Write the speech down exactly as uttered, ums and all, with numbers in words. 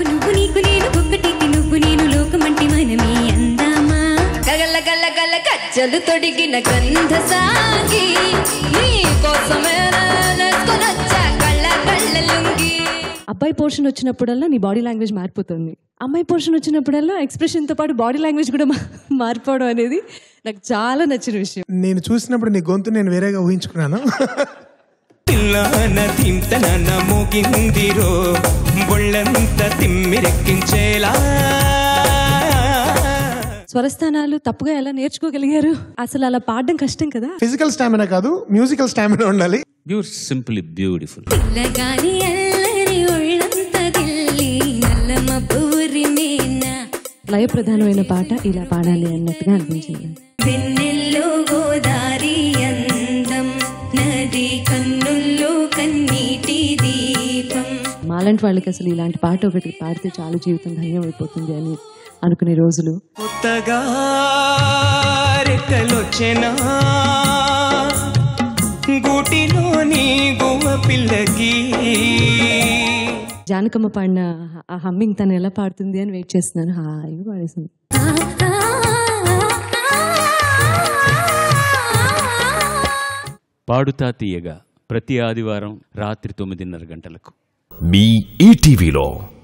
నువ్వు నీకు నేను ఒక్కటికి నువ్వు నేను లోకమంటి మనమే అందామా గగల గల గల గజ్జలు తొడిగిన గంధ సాగి నీ కోసమే నేనేసుకొనొచ్చా కళ్ళ కళ్ళ లుంగి. అబ్బాయి పోర్షన్ వచ్చినప్పుడల్లా నీ బాడీ లాంగ్వేజ్ మారిపోతుంది, అమ్మాయి పోర్షన్ వచ్చినప్పుడల్లా ఎక్స్ప్రెషన్తో పాటు బాడీ లాంగ్వేజ్ కూడా మారిపోవడం అనేది నాకు చాలా నచ్చిన విషయం. నేను చూసినప్పుడు నీ గొంతు నేను వేరేగా ఊహించుకున్నాను. స్వరస్థానాలు తప్పుగా ఎలా నేర్చుకోగలిగారు? అసలు అలా పాడడం కష్టం కదా. ఫిజికల్ స్టామినా కాదు, మ్యూజికల్ స్టామినా ఉండాలి. You're simply beautiful. పిల్లగాని అల్లరి ఒళ్ళంత దిల్లి నల్లమబ్బు ఉరిమేనా. లయ ప్రధానమైన పాట ఇలా పాడాలి అన్నట్టుగా అనిపించింది. వెన్నెల్లో గోదారి అందం నది కన్నుల్లో కన్నీటి దీపం. మాలాంటి వాళ్ళకి అసలు ఇలాంటి పాట ఒకటి పాడితే చాలు జీవితం ధన్యం అయిపోతుంది అని అనుకునే రోజులు. కొత్తగా రెక్కలొచ్చెనా గూటిలోని గువ్వ పిల్లకి. జానకమ్మ పాడిన ఆ హమ్మింగ్ తను ఎలా పాడుతుంది అని వెయిట్ చేస్తున్నాను. హాయిగా పాడేసింది. పాడుతా తీయగా ప్రతి ఆదివారం రాత్రి తొమ్మిదిన్నర గంటలకు మీ ఈటీవీలో.